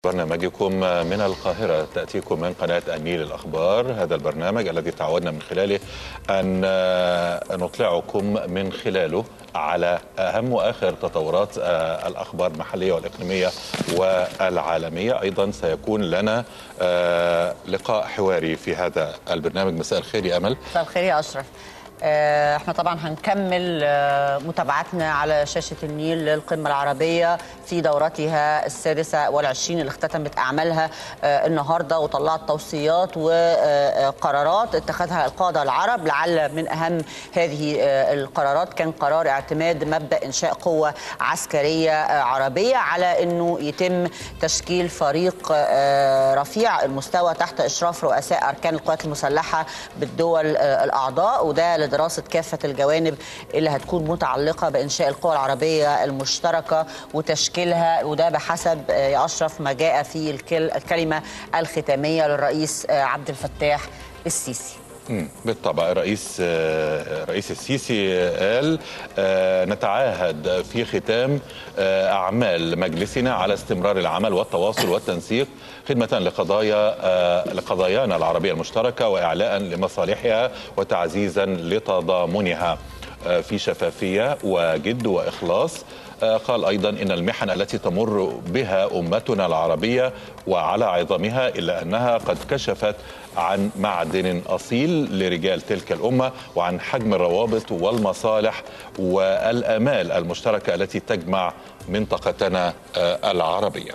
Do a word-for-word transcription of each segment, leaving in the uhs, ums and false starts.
برنامجكم من القاهرة تأتيكم من قناة النيل الأخبار. هذا البرنامج الذي تعودنا من خلاله أن نطلعكم من خلاله على أهم وآخر تطورات الأخبار المحلية والإقليمية والعالمية. أيضا سيكون لنا لقاء حواري في هذا البرنامج. مساء الخير يا أمل. مساء الخير يا أشرف. احنا طبعا هنكمل متابعتنا على شاشة النيل للقمة العربية في دورتها السادسة والعشرين اللي اختتمت أعمالها النهاردة وطلعت توصيات وقرارات اتخذها القادة العرب. لعل من أهم هذه القرارات كان قرار اعتماد مبدأ إنشاء قوة عسكرية عربية على أنه يتم تشكيل فريق رفيع المستوى تحت إشراف رؤساء أركان القوات المسلحة بالدول الأعضاء، وده لدراسة كافة الجوانب اللي هتكون متعلقة بإنشاء القوى العربية المشتركة وتشكيلها، وده بحسب يا أشرف ما جاء في الكلمة الختامية للرئيس عبد الفتاح السيسي. بالطبع الرئيس رئيس السيسي قال نتعاهد في ختام أعمال مجلسنا على استمرار العمل والتواصل والتنسيق خدمة لقضايا لقضايانا العربية المشتركة وإعلاء لمصالحها وتعزيزا لتضامنها في شفافية وجد وإخلاص. قال أيضا إن المحن التي تمر بها أمتنا العربية وعلى عظامها إلا أنها قد كشفت عن معدن أصيل لرجال تلك الأمة وعن حجم الروابط والمصالح والآمال المشتركة التي تجمع منطقتنا العربية.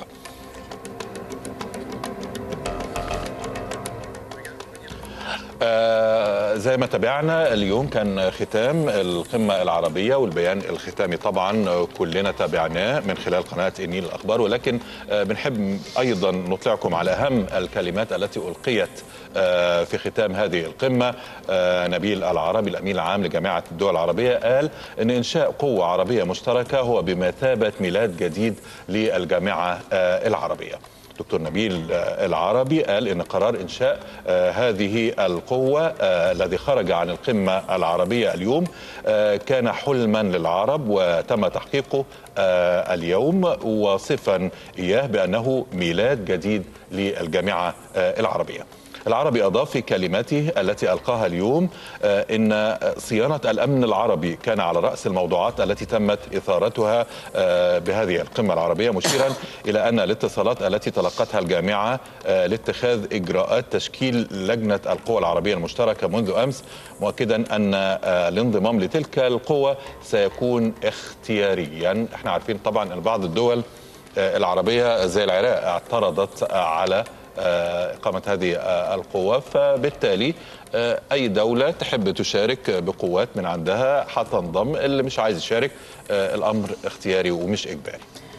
آه زي ما تابعنا اليوم كان ختام القمة العربية والبيان الختامي طبعا كلنا تابعناه من خلال قناة النيل الأخبار، ولكن آه بنحب أيضا نطلعكم على أهم الكلمات التي ألقيت آه في ختام هذه القمة. آه نبيل العربي الأمين العام لجامعة الدول العربية قال أن إنشاء قوة عربية مشتركة هو بمثابة ميلاد جديد للجامعة آه العربية. دكتور نبيل العربي قال إن قرار إنشاء آه هذه القوة آه الذي خرج عن القمة العربية اليوم آه كان حلما للعرب وتم تحقيقه آه اليوم، وصفا إياه بأنه ميلاد جديد للجامعة آه العربية. العربي أضاف في كلماته التي ألقاها اليوم إن صيانة الأمن العربي كان على رأس الموضوعات التي تمت إثارتها بهذه القمة العربية، مشيرا إلى أن الاتصالات التي تلقتها الجامعة لاتخاذ إجراءات تشكيل لجنة القوى العربية المشتركة منذ أمس، مؤكدا أن الانضمام لتلك القوة سيكون اختياريا. احنا عارفين طبعا أن بعض الدول العربية زي العراق اعترضت على إقامة هذه القوة، فبالتالي أي دولة تحب تشارك بقوات من عندها حتنضم، اللي مش عايز يشارك الأمر اختياري ومش إجباري.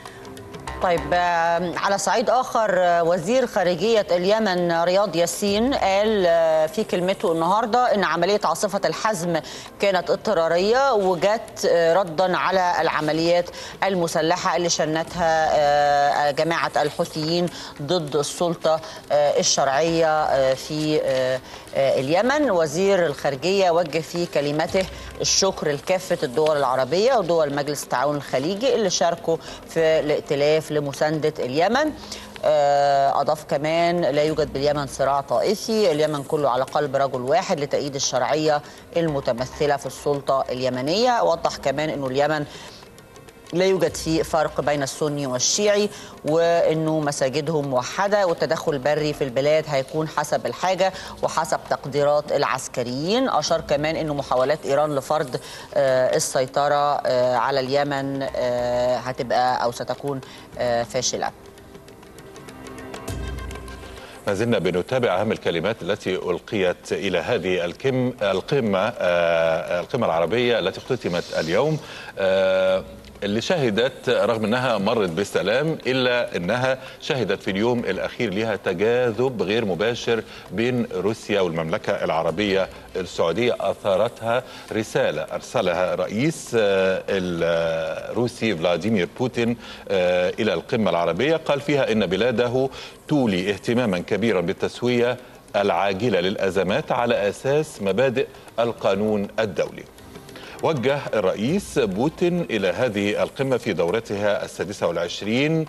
طيب على صعيد آخر، وزير خارجية اليمن رياض ياسين قال في كلمته النهاردة إن عملية عاصفة الحزم كانت اضطرارية وجت ردا على العمليات المسلحة اللي شنتها جماعة الحوثيين ضد السلطة الشرعية في اليمن. وزير الخارجية وجه في كلمته الشكر لكافة الدول العربية ودول مجلس التعاون الخليجي اللي شاركوا في الائتلاف لمساندة اليمن. أضاف كمان لا يوجد باليمن صراع طائفي، اليمن كله على قلب رجل واحد لتأييد الشرعية المتمثلة في السلطة اليمنية. وضح كمان أنه اليمن لا يوجد فيه فرق بين السني والشيعي وأنه مساجدهم موحدة والتدخل البري في البلاد هيكون حسب الحاجة وحسب تقديرات العسكريين. أشار كمان أنه محاولات إيران لفرض السيطرة على اليمن هتبقى أو ستكون فاشلة. ما زلنا بنتابع أهم الكلمات التي ألقيت إلى هذه الكم القمة القمة العربية التي اختتمت اليوم، اللي شهدت رغم أنها مرت بالسلام إلا أنها شهدت في اليوم الأخير لها تجاذب غير مباشر بين روسيا والمملكة العربية السعودية، أثارتها رسالة أرسلها رئيس الروسي فلاديمير بوتين إلى القمة العربية، قال فيها إن بلاده تولي اهتماما كبيرا بالتسوية العاجلة للأزمات على أساس مبادئ القانون الدولي. وجه الرئيس بوتين إلى هذه القمة في دورتها السادسة والعشرين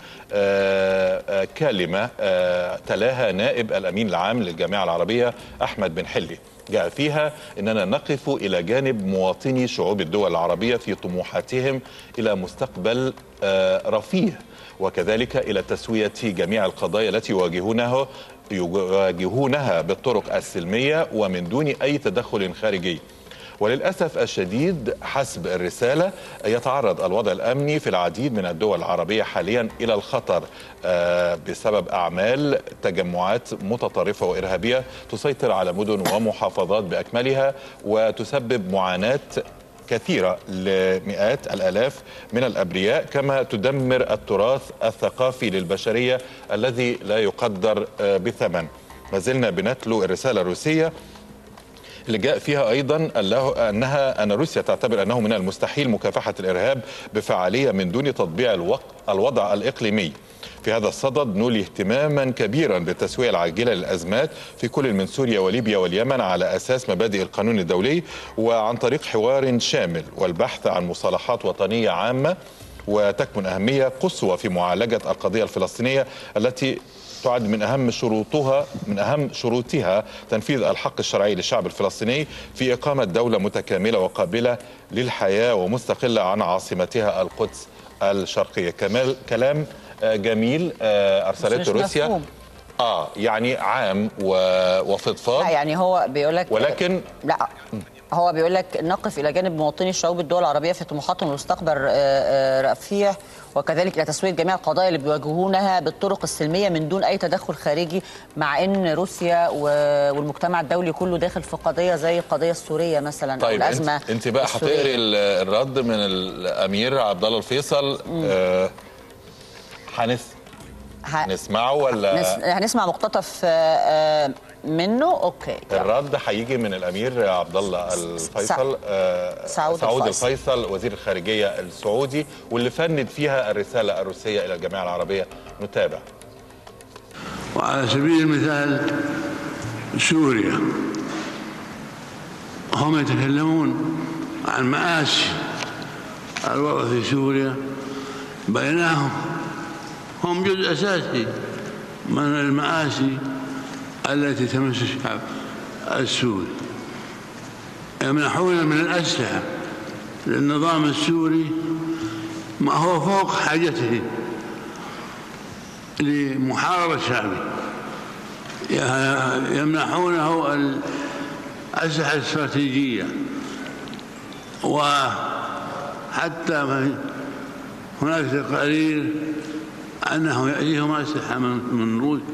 كلمة تلاها نائب الأمين العام للجامعة العربية أحمد بن حلي، جاء فيها أننا نقف إلى جانب مواطني شعوب الدول العربية في طموحاتهم إلى مستقبل رفيه، وكذلك إلى تسوية جميع القضايا التي يواجهونها يواجهونها بالطرق السلمية ومن دون أي تدخل خارجي. وللأسف الشديد حسب الرسالة يتعرض الوضع الأمني في العديد من الدول العربية حاليا إلى الخطر بسبب أعمال تجمعات متطرفة وإرهابية تسيطر على مدن ومحافظات بأكملها وتسبب معاناة كثيرة لمئات الآلاف من الأبرياء، كما تدمر التراث الثقافي للبشرية الذي لا يقدر بثمن. ما زلنا بنتلو الرسالة الروسية اللي جاء فيها أيضا أنها أن روسيا تعتبر أنه من المستحيل مكافحة الإرهاب بفعالية من دون تطبيع الوضع الإقليمي. في هذا الصدد نولي اهتماما كبيرا بالتسوية العاجلة للأزمات في كل من سوريا وليبيا واليمن على أساس مبادئ القانون الدولي وعن طريق حوار شامل والبحث عن مصالحات وطنية عامة، وتكمن أهمية قصوى في معالجة القضية الفلسطينية التي تعد من أهم شروطها من أهم شروطها تنفيذ الحق الشرعي للشعب الفلسطيني في إقامة دولة متكاملة وقابلة للحياة ومستقلة عن عاصمتها القدس الشرقية. كمال كلام جميل أرسلته روسيا. مفهوم. اه يعني عام وفضفاض. لا يعني هو بيقول لك ولكن لا هو بيقول لك نقف الى جانب مواطني الشعوب الدول العربيه في طموحاتهم لمستقبل رفيع، وكذلك الى تسويه جميع القضايا اللي بيواجهونها بالطرق السلميه من دون اي تدخل خارجي، مع ان روسيا والمجتمع الدولي كله داخل في قضيه زي القضيه السوريه مثلا. طيب أو الازمه. انت, انت بقى هتقري الرد من الامير عبد الله الفيصل. آه هنس هنسمعه ولا نس... هنسمع مقتطف منه؟ اوكي. الرد هيجي من الامير عبد الله الفيصل آه سعود, سعود الفيصل. الفيصل وزير الخارجيه السعودي، واللي فند فيها الرساله الروسيه الى الجامعه العربيه. نتابع. وعلى سبيل المثال سوريا، هم يتكلمون عن مآسي الوضع في سوريا، بينهم هم جزء أساسي من المآسي التي تمس الشعب السوري. يمنحون من الأسلحة للنظام السوري ما هو فوق حاجته لمحاربة شعبه، يمنحونه الأسلحة الاستراتيجية، وحتى هناك تقارير أنه يأتيهم أسلحة من روسيا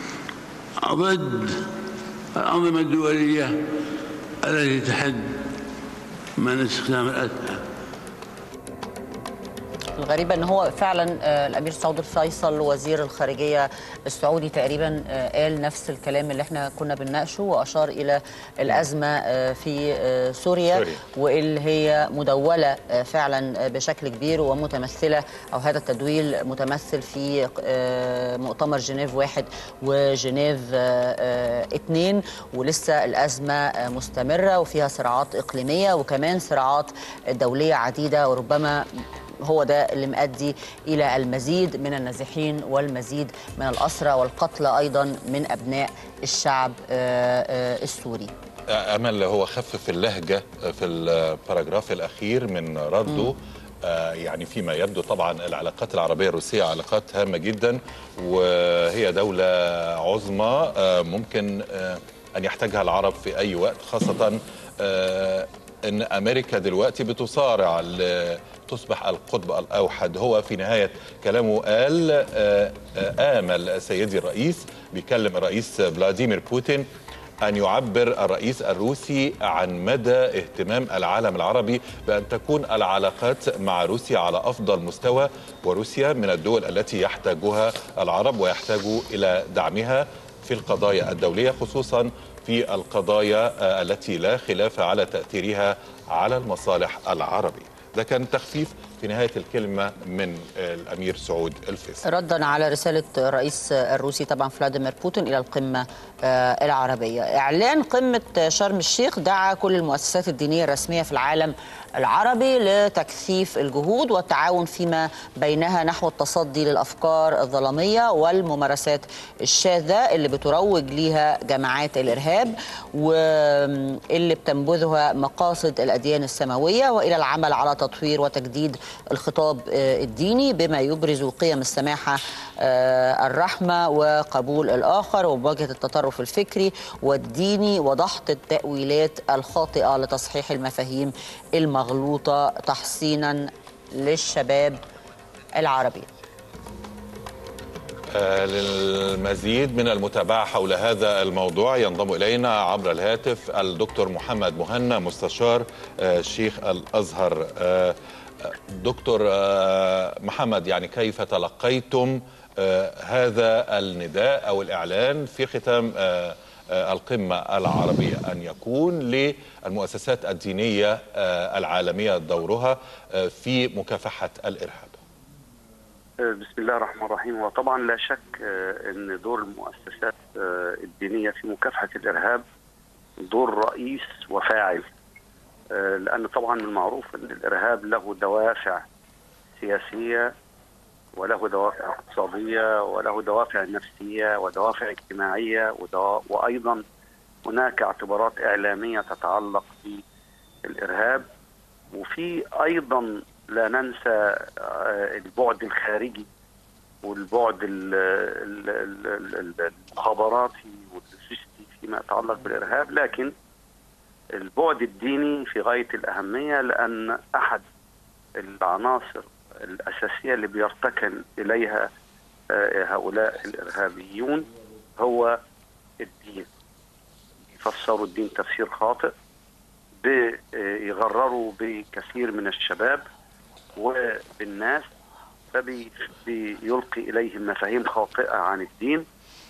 ضد الأنظمة الدولية التي تحد من استخدام الأسلحة. الغريبة ان هو فعلا الامير سعود الفيصل وزير الخارجية السعودي تقريبا قال نفس الكلام اللي احنا كنا بنناقشه، واشار الى الازمة في سوريا, سوريا. واللي هي مدولة فعلا بشكل كبير ومتمثلة، او هذا التدويل متمثل في مؤتمر جنيف واحد وجنيف اثنين، ولسه الازمة مستمرة وفيها صراعات اقليمية وكمان صراعات دولية عديدة، وربما هو ده اللي مؤدي إلى المزيد من النازحين والمزيد من الأسرى والقتلى أيضا من أبناء الشعب السوري. أمل هو خفف اللهجة في الباراجراف الأخير من رده. آه يعني فيما يبدو طبعا العلاقات العربية الروسية علاقات هامة جدا، وهي دولة عظمى آه ممكن آه أن يحتاجها العرب في أي وقت، خاصة آه أن أمريكا دلوقتي بتصارع تصبح القطب الأوحد. هو في نهاية كلامه قال آمل سيدي الرئيس، بيكلم الرئيس فلاديمير بوتين، أن يعبر الرئيس الروسي عن مدى اهتمام العالم العربي بأن تكون العلاقات مع روسيا على أفضل مستوى، وروسيا من الدول التي يحتاجها العرب ويحتاجوا إلى دعمها في القضايا الدولية، خصوصا في القضايا التي لا خلاف على تأثيرها على المصالح العربية. ده كان تخفيف في نهاية الكلمة من الأمير سعود الفيصل، ردا على رسالة الرئيس الروسي طبعا فلاديمير بوتين إلى القمة العربية. إعلان قمة شرم الشيخ دعا كل المؤسسات الدينية الرسمية في العالم العربي لتكثيف الجهود والتعاون فيما بينها نحو التصدي للأفكار الظلامية والممارسات الشاذة اللي بتروج ليها جماعات الإرهاب واللي بتنبذها مقاصد الأديان السماوية، وإلى العمل على تطوير وتجديد الخطاب الديني بما يبرز قيم السماحة، الرحمة وقبول الآخر ومواجهة التطرف الفكري والديني وضغط التأويلات الخاطئة لتصحيح المفاهيم المغلوطة تحصينا للشباب العربي. آه للمزيد من المتابعة حول هذا الموضوع ينضم إلينا عبر الهاتف الدكتور محمد مهنا مستشار آه شيخ الأزهر. آه دكتور آه محمد، يعني كيف تلقيتم آه هذا النداء أو الإعلان في ختام آه آه القمة العربية أن يكون للمؤسسات الدينية آه العالمية دورها آه في مكافحة الإرهاب؟ بسم الله الرحمن الرحيم. وطبعا لا شك ان دور المؤسسات الدينيه في مكافحه الارهاب دور رئيس وفاعل، لان طبعا من المعروف ان الارهاب له دوافع سياسيه وله دوافع اقتصاديه وله دوافع نفسيه ودوافع اجتماعيه، وايضا هناك اعتبارات اعلاميه تتعلق بالارهاب، وفي ايضا لا ننسى البعد الخارجي والبعد المخابراتي واللوجستي فيما يتعلق بالإرهاب، لكن البعد الديني في غاية الأهمية، لأن أحد العناصر الأساسية اللي بيرتكن إليها هؤلاء الإرهابيون هو الدين. يفسروا الدين تفسير خاطئ، بيغرروا بكثير من الشباب وبالناس، فبيلقي إليهم مفاهيم خاطئة عن الدين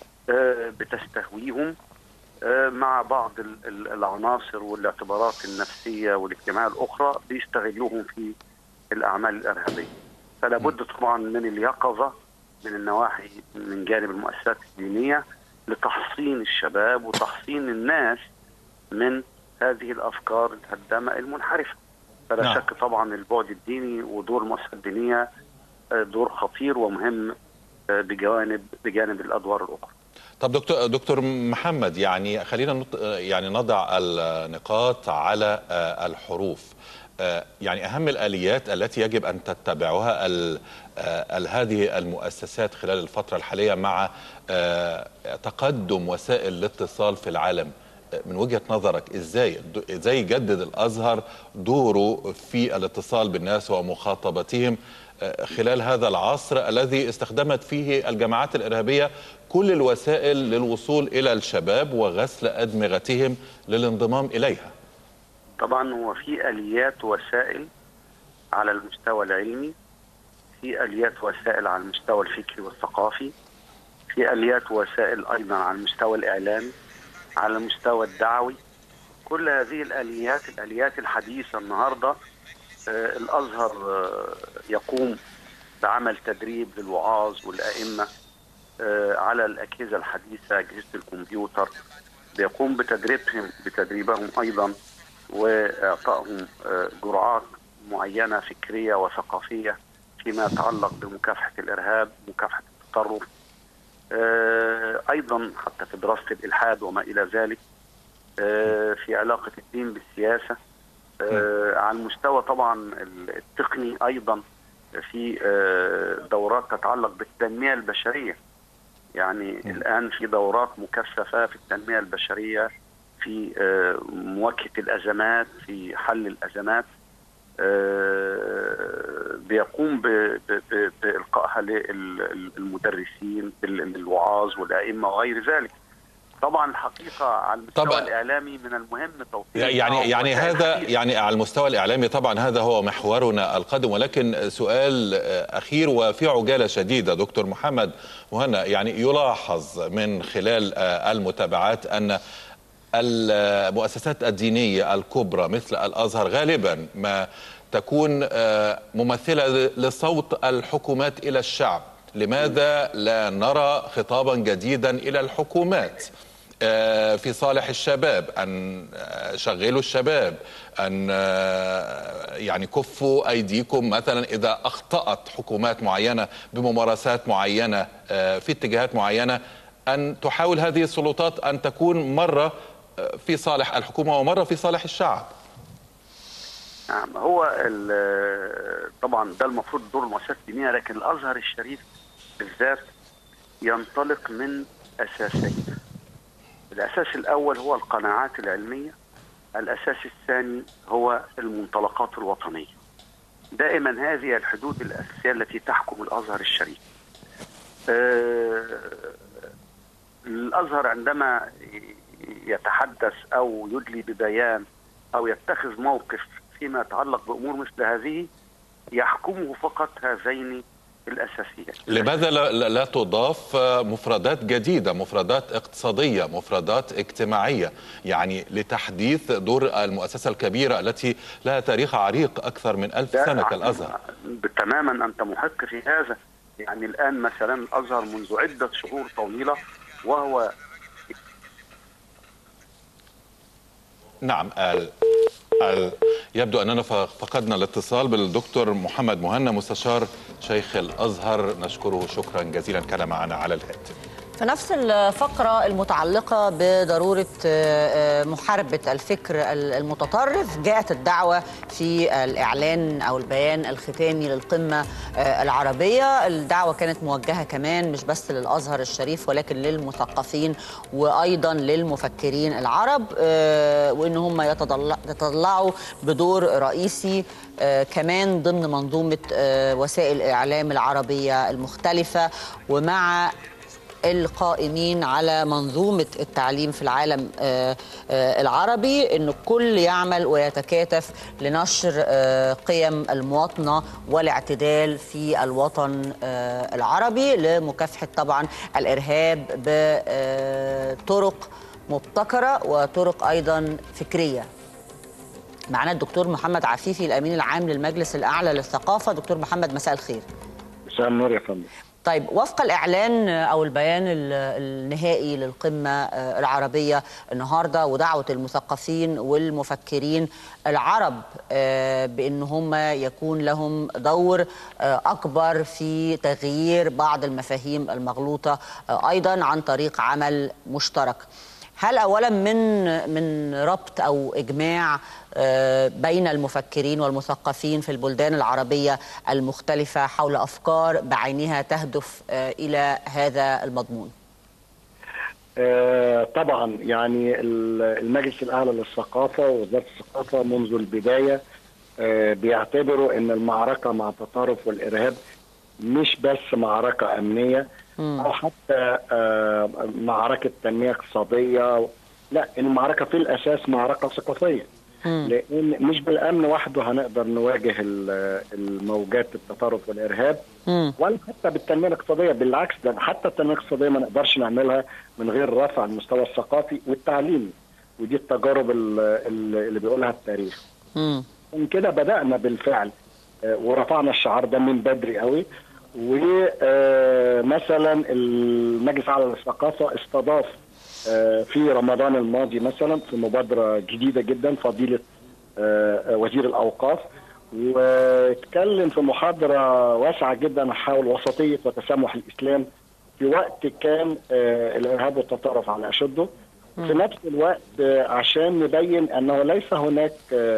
بتستهويهم مع بعض العناصر والاعتبارات النفسية والاجتماعية الأخرى بيستغلوهم في الأعمال الإرهابية. فلا بد طبعا من اليقظة من النواحي من جانب المؤسسات الدينية لتحصين الشباب وتحصين الناس من هذه الأفكار الهدامة المنحرفة. فلا نعم. شك طبعا البعد الديني ودور المؤسسات الدينية دور خطير ومهم بجانب بجانب الأدوار الأخرى. طب دكتور دكتور محمد، يعني خلينا يعني نضع النقاط على الحروف. يعني أهم الآليات التي يجب أن تتبعها هذه المؤسسات خلال الفترة الحالية مع تقدم وسائل الاتصال في العالم، من وجهة نظرك ازاي ازاي يجدد الازهر دوره في الاتصال بالناس ومخاطبتهم خلال هذا العصر الذي استخدمت فيه الجماعات الارهابيه كل الوسائل للوصول الى الشباب وغسل ادمغتهم للانضمام اليها؟ طبعا هو في اليات وسائل على المستوى العلمي، في اليات وسائل على المستوى الفكري والثقافي، في اليات وسائل ايضا على المستوى الاعلامي، على المستوى الدعوي. كل هذه الآليات الآليات الحديثة النهاردة آه الأزهر آه يقوم بعمل تدريب للوعاظ والأئمة آه على الأجهزة الحديثة، أجهزة الكمبيوتر، بيقوم بتدريبهم بتدريبهم أيضا وإعطائهم آه جرعات معينة فكرية وثقافية فيما يتعلق بمكافحة الإرهاب، مكافحة التطرف، آه أيضا حتى في دراسة الإلحاد وما إلى ذلك، آه في علاقة الدين بالسياسة، آه على المستوى طبعا التقني أيضا في آه دورات تتعلق بالتنمية البشرية. يعني م. الآن في دورات مكثفة في التنمية البشرية، في آه مواجهة الأزمات، في حل الأزمات، آه بيقوم بإلقائها للمدرسين للوعاظ والأئمة وغير ذلك. طبعا الحقيقة على المستوى طبعا الإعلامي من المهم توفير يعني يعني هذا الحديث. يعني على المستوى الإعلامي طبعا هذا هو محورنا القادم، ولكن سؤال أخير وفي عجالة شديدة دكتور محمد مهنا، يعني يلاحظ من خلال المتابعات أن المؤسسات الدينية الكبرى مثل الأزهر غالبا ما تكون ممثلة لصوت الحكومات إلى الشعب. لماذا لا نرى خطابا جديدا إلى الحكومات في صالح الشباب، أن شغلوا الشباب، أن يعني كفوا أيديكم مثلا إذا أخطأت حكومات معينة بممارسات معينة في اتجاهات معينة، أن تحاول هذه السلطات أن تكون مرة في صالح الحكومة ومرة في صالح الشعب. نعم، هو طبعا ده المفروض دور المؤسسات الدينية، لكن الأزهر الشريف بالذات ينطلق من أساسين. الأساس الأول هو القناعات العلمية، الأساس الثاني هو المنطلقات الوطنية. دائما هذه الحدود الأساسية التي تحكم الأزهر الشريف. آه الأزهر عندما يتحدث أو يدلي ببيان أو يتخذ موقف فيما يتعلق بأمور مثل هذه يحكمه فقط هذين الأساسيات. لماذا لا, لا تضاف مفردات جديدة، مفردات اقتصادية، مفردات اجتماعية، يعني لتحديث دور المؤسسة الكبيرة التي لها تاريخ عريق أكثر من ألف سنة كالأزهر؟ تماما أنت محق في هذا. يعني الآن مثلا الأزهر منذ عدة شهور طويلة وهو نعم. ال... ال... يبدو أننا فقدنا الاتصال بالدكتور محمد مهنا مستشار شيخ الأزهر، نشكره شكرا جزيلا، كان معنا على الهاتف. في نفس الفقرة المتعلقة بضرورة محاربة الفكر المتطرف جاءت الدعوة في الإعلان أو البيان الختامي للقمة العربية. الدعوة كانت موجهة كمان مش بس للأزهر الشريف ولكن للمثقفين وأيضا للمفكرين العرب، وإن هم يتطلعوا بدور رئيسي كمان ضمن منظومة وسائل الإعلام العربية المختلفة، ومع القائمين على منظومة التعليم في العالم العربي، أن الكل يعمل ويتكاتف لنشر قيم المواطنة والاعتدال في الوطن العربي لمكافحة طبعا الإرهاب بطرق مبتكرة وطرق أيضا فكرية. معنا الدكتور محمد عفيفي الأمين العام للمجلس الأعلى للثقافة. دكتور محمد، مساء الخير. مساء النور يا فندم. طيب، وفق الإعلان أو البيان النهائي للقمة العربية النهاردة ودعوة المثقفين والمفكرين العرب بأن هم يكون لهم دور أكبر في تغيير بعض المفاهيم المغلوطة أيضا عن طريق عمل مشترك، هل أولا من من ربط أو إجماع بين المفكرين والمثقفين في البلدان العربية المختلفة حول أفكار بعينها تهدف إلى هذا المضمون؟ طبعا يعني المجلس الأعلى للثقافة ووزارة الثقافة منذ البداية بيعتبروا أن المعركة مع التطرف والإرهاب مش بس معركة أمنية أو حتى معركة تنمية اقتصادية، لا، المعركة في الأساس معركة ثقافية. لأن مش بالأمن وحده هنقدر نواجه الموجات التطرف والإرهاب، ولا حتى بالتنمية الاقتصادية. بالعكس، ده حتى التنمية الاقتصادية ما نقدرش نعملها من غير رفع المستوى الثقافي والتعليمي، ودي التجارب اللي بيقولها التاريخ. من كده بدأنا بالفعل ورفعنا الشعار ده من بدري قوي. ومثلا المجلس الأعلى للثقافة استضاف في رمضان الماضي مثلا في مبادرة جديدة جدا فضيلة وزير الأوقاف، واتكلم في محاضرة واسعة جدا حول وسطية وتسامح الإسلام في وقت كان الإرهاب والتطرف على أشده. في نفس الوقت عشان نبين أنه ليس هناك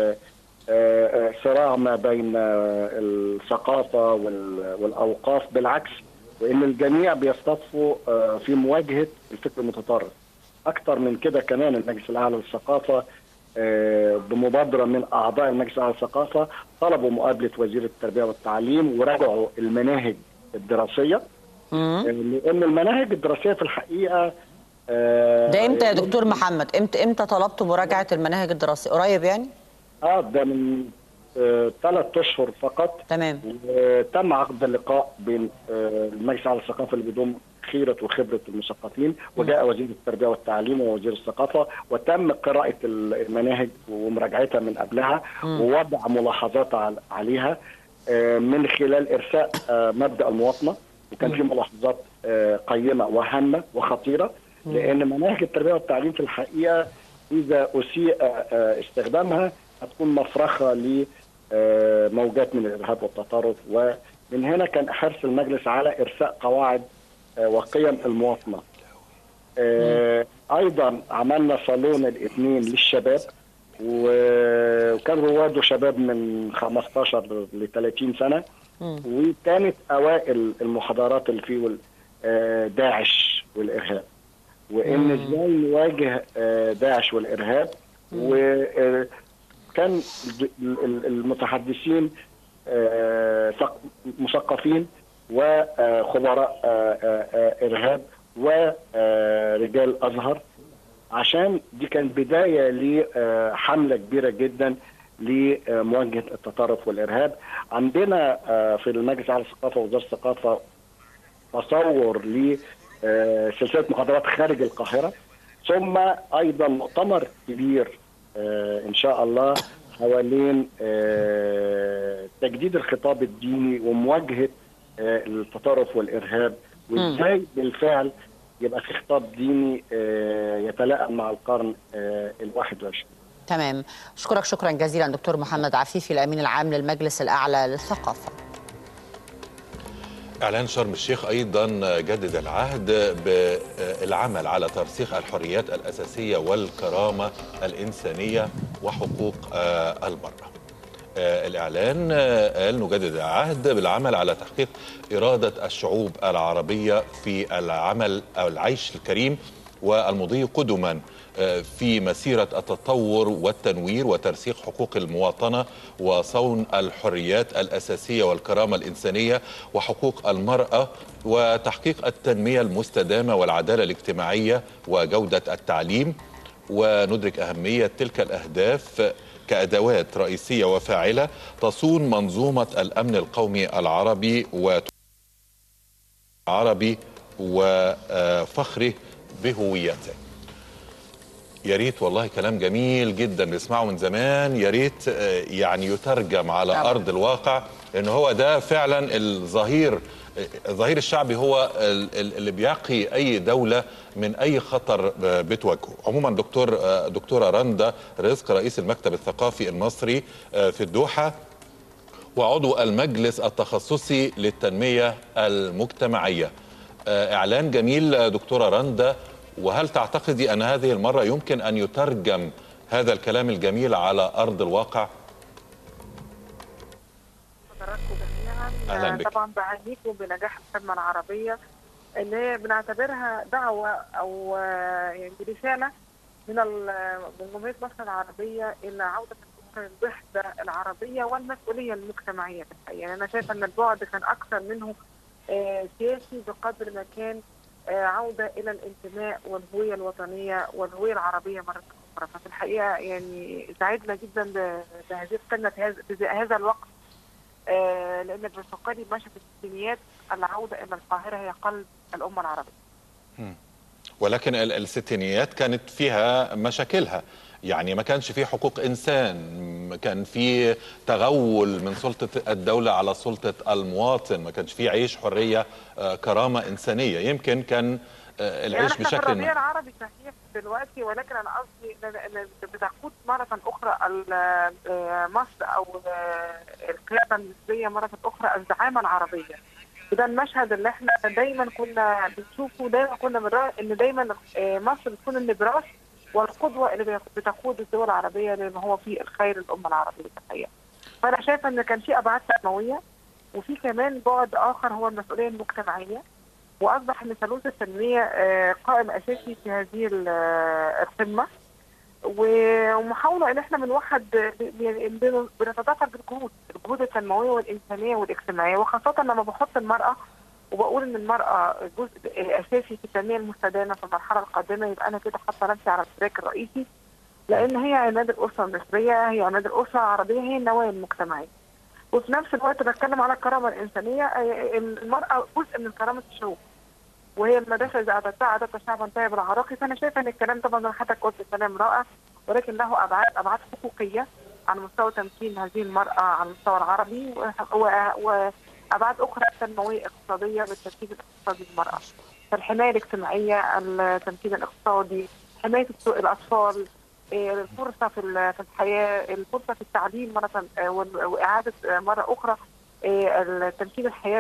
صراع ما بين الثقافة والأوقاف، بالعكس، وإن الجميع بيصطفوا في مواجهة الفكر المتطرف. أكثر من كده كمان المجلس الأعلى للثقافة بمبادرة من أعضاء المجلس الأعلى للثقافة طلبوا مقابلة وزير التربية والتعليم وراجعوا المناهج الدراسية، لأن المناهج الدراسية في الحقيقة ده إمتى يا دكتور محمد؟ إمتى إمتى طلبتوا مراجعة المناهج الدراسية؟ قريب يعني؟ اه ده من ثلاث آه اشهر فقط. تمام. وتم عقد اللقاء بين آه المجلس الأعلى للثقافه اللي بيضم خيره وخبره المثقفين، وجاء وزير التربيه والتعليم ووزير الثقافه، وتم قراءه المناهج ومراجعتها من قبلها م. ووضع ملاحظات عليها آه من خلال ارساء آه مبدا المواطنه، وكان في ملاحظات آه قيمه وهامه وخطيره. لان مناهج التربيه والتعليم في الحقيقه اذا اسيء استخدامها هتكون مفرخه لموجات من الارهاب والتطرف. ومن هنا كان حرص المجلس على ارساء قواعد وقيم المواطنه. ايضا عملنا صالون الاثنين للشباب، وكان رواده شباب من خمستاشر ل ثلاثين سنه، وكانت اوائل المحاضرات اللي فيه داعش والارهاب، وان ازاي نواجه داعش والارهاب. وكان المتحدثين مثقفين وخبراء ارهاب ورجال ازهر، عشان دي كان بدايه لحمله كبيره جدا لمواجهه التطرف والارهاب. عندنا في المجلس الاعلى للثقافه ووزاره الثقافه تصور لسلسله محاضرات خارج القاهره، ثم ايضا مؤتمر كبير ان شاء الله حوالين تجديد الخطاب الديني ومواجهه التطرف والارهاب، وازاي بالفعل يبقى في خطاب ديني يتلائم مع القرن الواحد والعشرين. تمام، اشكرك شكرا جزيلا دكتور محمد عفيفي الامين العام للمجلس الاعلى للثقافه. إعلان شرم الشيخ أيضا جدد العهد بالعمل على ترسيخ الحريات الأساسية والكرامة الإنسانية وحقوق المرأة. الإعلان قال نجدد العهد بالعمل على تحقيق إرادة الشعوب العربية في العمل أو العيش الكريم والمضي قدما في مسيرة التطور والتنوير وترسيخ حقوق المواطنة وصون الحريات الأساسية والكرامة الإنسانية وحقوق المرأة وتحقيق التنمية المستدامة والعدالة الاجتماعية وجودة التعليم. وندرك أهمية تلك الأهداف كأدوات رئيسية وفاعلة تصون منظومة الأمن القومي العربي وعربي وفخره بهويته. يا ريت والله كلام جميل جدا بنسمعه من زمان، يا ريت يعني يترجم على طبعا. أرض الواقع، ان هو ده فعلا الظهير الظهير الشعبي هو اللي بيقي اي دولة من اي خطر بتواجهه. عموما دكتور دكتورة رندا رزق رئيس المكتب الثقافي المصري في الدوحة وعضو المجلس التخصصي للتنمية المجتمعية، اعلان جميل دكتورة رندا. وهل تعتقدي أن هذه المرة يمكن أن يترجم هذا الكلام الجميل على أرض الواقع؟ حضراتكم جميعا. أهلا بك. طبعا بعنيكم بنجاح الخدمة العربية اللي هي بنعتبرها دعوة أو يعني رسالة من من جمهورية مصر العربية إلى عودة الوحدة العربية والمسؤولية المجتمعية. يعني أنا شايفة أن البعد كان أكثر منه سياسي بقدر ما كان عودة إلى الانتماء والهوية الوطنية والهوية العربية مرة أخرى. ففي الحقيقة يعني سعدنا جدا بهذه القمة في هذا الوقت، لأن بتفكري بمشهد الستينيات العودة إلى القاهرة هي قلب الأمة العربية. ولكن الستينيات كانت فيها مشاكلها، يعني ما كانش فيه حقوق إنسان، كان فيه تغول من سلطة الدولة على سلطة المواطن، ما كانش فيه عيش حرية كرامة إنسانية. يمكن كان العيش يعني بشكل ما. الربيع العربي صحيح دلوقتي، ولكن أنا قصدي أن بتقود مرة أخرى مصر أو القيادة المصرية مرة أخرى الزعامة العربية. وده المشهد اللي احنا دايما كنا بنشوفه، دايما كنا بنرى ان دايما مصر بتكون النبراس والقدوه اللي بتقود الدول العربيه لما هو في الخير الامه العربيه الحقيقه. فانا شايفه ان كان في ابعاد تنمويه وفي كمان بعد اخر هو المسؤوليه المجتمعيه، واصبح ان ثالوث التنميه قائم اساسي في هذه القمه، ومحاوله ان احنا بنوحد بنتضافر بالجهود الجهود التنمويه والانسانيه والاجتماعيه، وخاصه لما بحط المراه وبقول ان المراه جزء اساسي في التنميه المستدامه في المرحله القادمه، يبقى انا كده حاطه نفسي على التراك الرئيسي، لان هي عماد الاسره المصريه، هي عماد الاسره العربيه، هي النواه المجتمعيه. وفي نفس الوقت بتكلم على الكرامه الانسانيه، المراه جزء من كرامه الشعوب، وهي المدافع اذا اعددتها اعددت شعبا طيب العراقي. فانا شايفه ان الكلام طبعا حضرتك قلت كلام رائع، ولكن له ابعاد ابعاد حقوقيه على مستوى تمكين هذه المراه على المستوى العربي، وابعاد اخرى تنمويه اقتصاديه بالتركيز الاقتصادي للمراه. فالحمايه الاجتماعيه، التمكين الاقتصادي، حمايه الاطفال، الفرصه في في الحياه، الفرصه في التعليم مره واعاده مره اخرى تمكين الحياه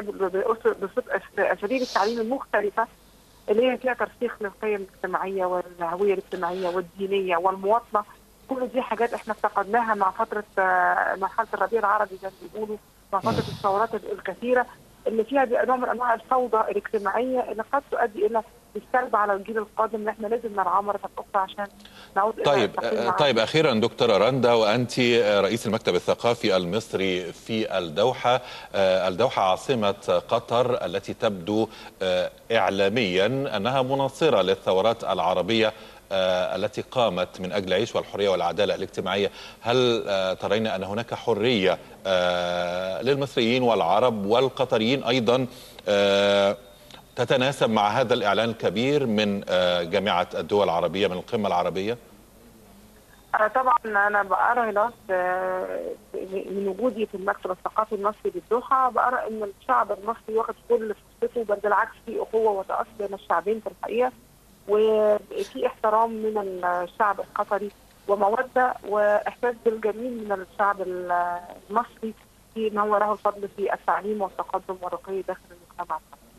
باساليب التعليم المختلفه اللي هي فيها ترسيخ للقيم الاجتماعيه والهويه الاجتماعيه والدينيه والمواطنه. كل دي حاجات احنا افتقدناها مع فتره مرحله الربيع العربي زي ما بيقولوا، مع فتره الثورات الكثيره اللي فيها نوع من انواع الفوضى الاجتماعيه اللي قد تؤدي الى السلب على الجيل القادم اللي احنا لازم نرعاه مره اخرى عشان نعود الى طيب طيب اخيرا دكتوره رندا، وانت رئيس المكتب الثقافي المصري في الدوحه، الدوحه عاصمه قطر التي تبدو اعلاميا انها مناصره للثورات العربيه التي قامت من أجل العيش والحرية والعدالة الاجتماعية. هل ترين أن هناك حرية للمصريين والعرب والقطريين أيضا تتناسب مع هذا الإعلان الكبير من جامعة الدول العربية، من القمة العربية؟ طبعا أنا بقرأ هنا من وجودي في المكتب الثقافي المصري بالدوحة، بقرأ أن الشعب المصري واخد كل فرصته، بل بالعكس في أخوة وتأصل بين الشعبين في الحقيقة، وفي احترام من الشعب القطري ومودة وإحساس بالجميل من الشعب المصري في أن هو له الفضل في التعليم والتقدم والرقي داخل المجتمع.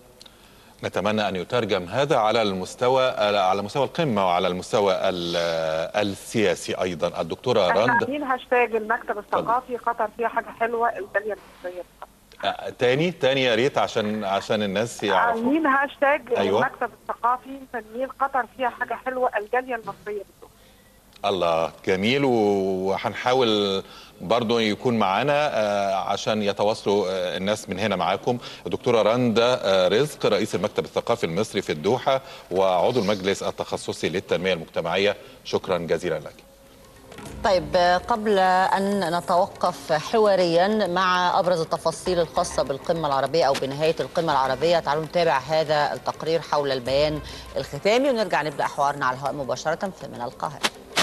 نتمنى أن يترجم هذا على المستوى على مستوى القمة وعلى المستوى السياسي أيضا. الدكتورة رند، احنا عاملين هاشتاج المكتب الثقافي قطر فيها حاجة حلوة الجالية المصرية. تاني تاني يا ريت عشان عشان الناس يعرفوا. عاملين هاشتاج أيوة. المكتب الثقافي مسميين قطر فيها حاجة حلوة الجالية المصرية. الله جميل، وهنحاول برضو يكون معانا عشان يتواصلوا الناس من هنا معاكم. الدكتورة رندا رزق رئيس المكتب الثقافي المصري في الدوحة وعضو المجلس التخصصي للتنمية المجتمعية، شكرا جزيلا لك. طيب قبل أن نتوقف حواريا مع أبرز التفاصيل الخاصة بالقمة العربية أو بنهاية القمة العربية، تعالوا نتابع هذا التقرير حول البيان الختامي ونرجع نبدأ حوارنا على الهواء مباشرة من القاهرة.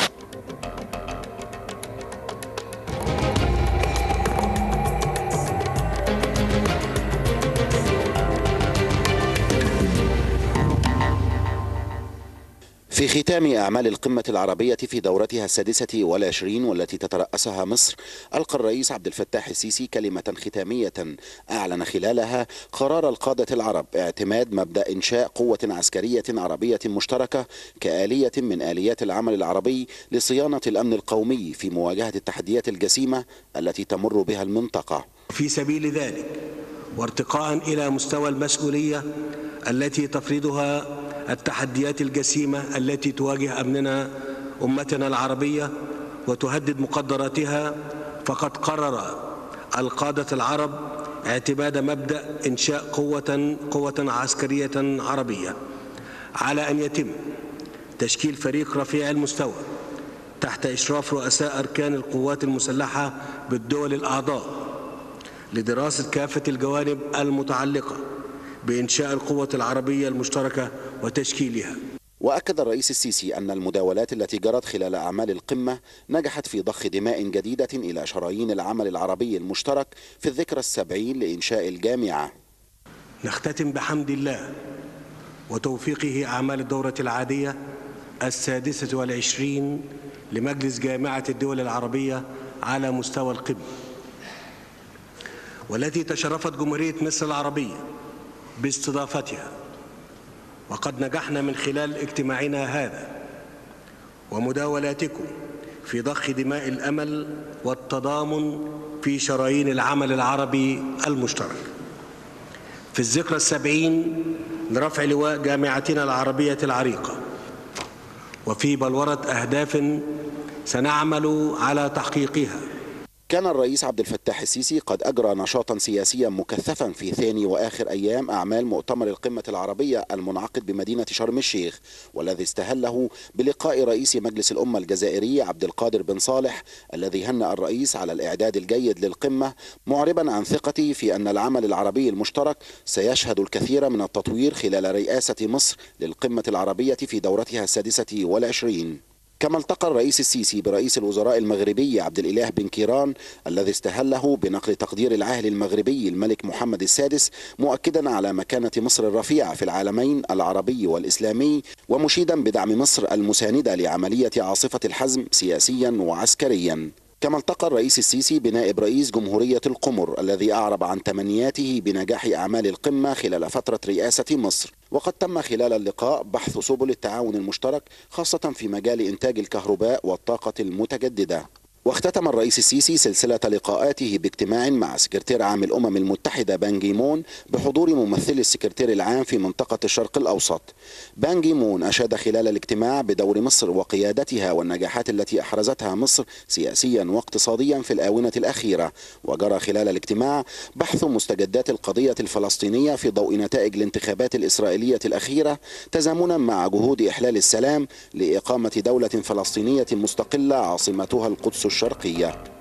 في ختام أعمال القمة العربية في دورتها السادسة والعشرين والتي تترأسها مصر، ألقى الرئيس عبد الفتاح السيسي كلمة ختامية أعلن خلالها قرار القادة العرب اعتماد مبدأ إنشاء قوة عسكرية عربية مشتركة كآلية من آليات العمل العربي لصيانة الأمن القومي في مواجهة التحديات الجسيمة التي تمر بها المنطقة. في سبيل ذلك وارتقاء إلى مستوى المسؤولية التي تفرضها التحديات الجسيمة التي تواجه أمننا أمتنا العربية وتهدد مقدراتها، فقد قرر القادة العرب اعتماد مبدأ إنشاء قوة قوة عسكرية عربية على أن يتم تشكيل فريق رفيع المستوى تحت إشراف رؤساء أركان القوات المسلحة بالدول الأعضاء لدراسة كافة الجوانب المتعلقة بإنشاء القوة العربية المشتركة وتشكيلها. وأكد الرئيس السيسي أن المداولات التي جرت خلال أعمال القمة نجحت في ضخ دماء جديدة إلى شرايين العمل العربي المشترك في الذكرى السبعين لإنشاء الجامعة. نختتم بحمد الله وتوفيقه أعمال الدورة العادية السادسة والعشرين لمجلس جامعة الدول العربية على مستوى القمة، والتي تشرفت جمهورية مصر العربية باستضافتها، وقد نجحنا من خلال اجتماعنا هذا ومداولاتكم في ضخ دماء الأمل والتضامن في شرايين العمل العربي المشترك في الذكرى السبعين لرفع لواء جامعتنا العربية العريقة، وفي بلورة أهداف سنعمل على تحقيقها. كان الرئيس عبد الفتاح السيسي قد أجرى نشاطا سياسيا مكثفا في ثاني وآخر أيام أعمال مؤتمر القمة العربية المنعقد بمدينة شرم الشيخ، والذي استهله بلقاء رئيس مجلس الأمة الجزائري عبد القادر بن صالح، الذي هنأ الرئيس على الإعداد الجيد للقمة، معربا عن ثقته في أن العمل العربي المشترك سيشهد الكثير من التطوير خلال رئاسة مصر للقمة العربية في دورتها السادسة والعشرين. كما التقى الرئيس السيسي برئيس الوزراء المغربي عبد الإله بن كيران الذي استهله بنقل تقدير العاهل المغربي الملك محمد السادس، مؤكدا على مكانة مصر الرفيعة في العالمين العربي والإسلامي، ومشيدا بدعم مصر المساندة لعملية عاصفة الحزم سياسيا وعسكريا. كما التقى الرئيس السيسي بنائب رئيس جمهورية القمر الذي أعرب عن تمنياته بنجاح أعمال القمة خلال فترة رئاسة مصر. وقد تم خلال اللقاء بحث سبل التعاون المشترك خاصة في مجال إنتاج الكهرباء والطاقة المتجددة. واختتم الرئيس السيسي سلسلة لقاءاته باجتماع مع سكرتير عام الأمم المتحدة بان كي مون بحضور ممثل السكرتير العام في منطقة الشرق الأوسط. بان كي مون أشاد خلال الاجتماع بدور مصر وقيادتها والنجاحات التي أحرزتها مصر سياسيا واقتصاديا في الآونة الأخيرة. وجرى خلال الاجتماع بحث مستجدات القضية الفلسطينية في ضوء نتائج الانتخابات الإسرائيلية الأخيرة، تزامنا مع جهود إحلال السلام لإقامة دولة فلسطينية مستقلة عاصمتها القدس الشرقية.